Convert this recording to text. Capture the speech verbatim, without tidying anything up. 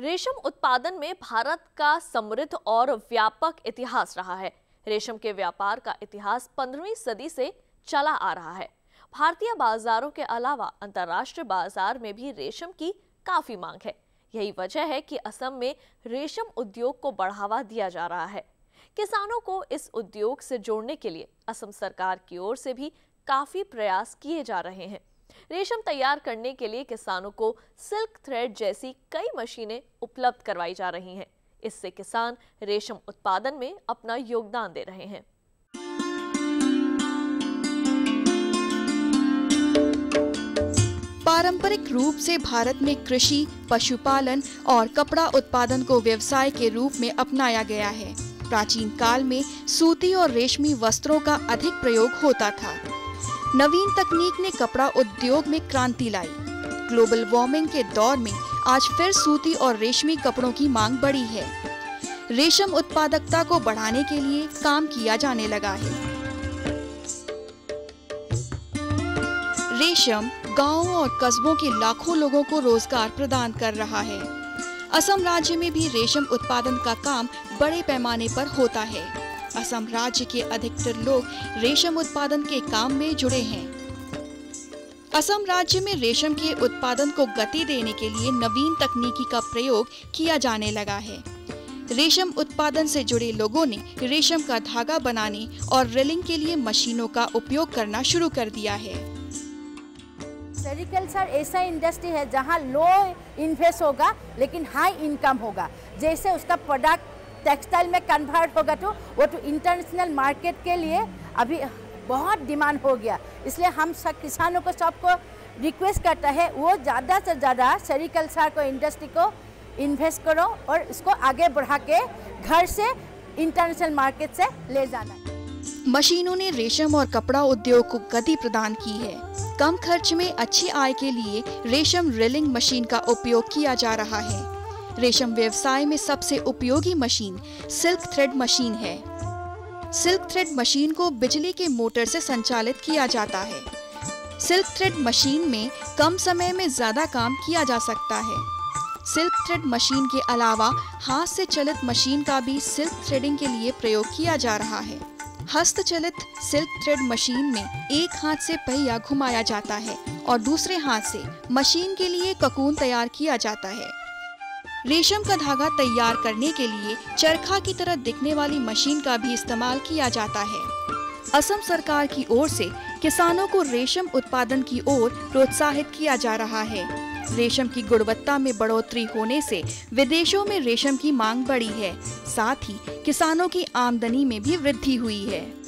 रेशम उत्पादन में भारत का समृद्ध और व्यापक इतिहास रहा है। रेशम के व्यापार का इतिहास पंद्रहवीं सदी से चला आ रहा है। भारतीय बाजारों के अलावा अंतर्राष्ट्रीय बाजार में भी रेशम की काफी मांग है। यही वजह है कि असम में रेशम उद्योग को बढ़ावा दिया जा रहा है। किसानों को इस उद्योग से जोड़ने के लिए असम सरकार की ओर से भी काफी प्रयास किए जा रहे हैं। रेशम तैयार करने के लिए किसानों को सिल्क थ्रेड जैसी कई मशीनें उपलब्ध करवाई जा रही हैं। इससे किसान रेशम उत्पादन में अपना योगदान दे रहे हैं। पारंपरिक रूप से भारत में कृषि, पशुपालन और कपड़ा उत्पादन को व्यवसाय के रूप में अपनाया गया है। प्राचीन काल में सूती और रेशमी वस्त्रों का अधिक प्रयोग होता था। नवीन तकनीक ने कपड़ा उद्योग में क्रांति लाई। ग्लोबल वार्मिंग के दौर में आज फिर सूती और रेशमी कपड़ों की मांग बढ़ी है। रेशम उत्पादकता को बढ़ाने के लिए काम किया जाने लगा है। रेशम गांवों और कस्बों के लाखों लोगों को रोजगार प्रदान कर रहा है। असम राज्य में भी रेशम उत्पादन का काम बड़े पैमाने पर होता है। असम राज्य के अधिकतर लोग रेशम उत्पादन के काम में जुड़े हैं। असम राज्य में रेशम के उत्पादन को गति देने के लिए नवीन तकनीकी का प्रयोग किया जाने लगा है। रेशम उत्पादन से जुड़े लोगों ने रेशम का धागा बनाने और रीलिंग के लिए मशीनों का उपयोग करना शुरू कर दिया है। सेरिकल्चर ऐसा इंडस्ट्री है जहां लो इन्वेस्ट होगा लेकिन हाई इनकम होगा। जैसे उसका प्रोडक्ट टेक्सटाइल में कन्वर्ट होगा तो वो तो इंटरनेशनल मार्केट के लिए अभी बहुत डिमांड हो गया। इसलिए हम सब किसानों को सबको रिक्वेस्ट करता है वो ज़्यादा से ज़्यादा सेरिकल्चर को इंडस्ट्री को इन्वेस्ट करो और इसको आगे बढ़ा के घर से इंटरनेशनल मार्केट से ले जाना। मशीनों ने रेशम और कपड़ा उद्योग को गति प्रदान की है। कम खर्च में अच्छी आय के लिए रेशम रीलिंग मशीन का उपयोग किया जा रहा है। रेशम व्यवसाय में सबसे उपयोगी मशीन सिल्क थ्रेड मशीन है। सिल्क थ्रेड मशीन को बिजली के मोटर से संचालित किया जाता है। सिल्क थ्रेड मशीन में कम समय में ज्यादा काम किया जा सकता है। सिल्क थ्रेड मशीन के अलावा हाथ से चलित मशीन का भी सिल्क थ्रेडिंग के लिए प्रयोग किया जा रहा है। हस्तचलित सिल्क थ्रेड मशीन में एक हाथ से पहिया घुमाया जाता है और दूसरे हाथ से मशीन के लिए ककून तैयार किया जाता है। रेशम का धागा तैयार करने के लिए चरखा की तरह दिखने वाली मशीन का भी इस्तेमाल किया जाता है। असम सरकार की ओर से किसानों को रेशम उत्पादन की ओर प्रोत्साहित किया जा रहा है। रेशम की गुणवत्ता में बढ़ोतरी होने से विदेशों में रेशम की मांग बढ़ी है। साथ ही किसानों की आमदनी में भी वृद्धि हुई है।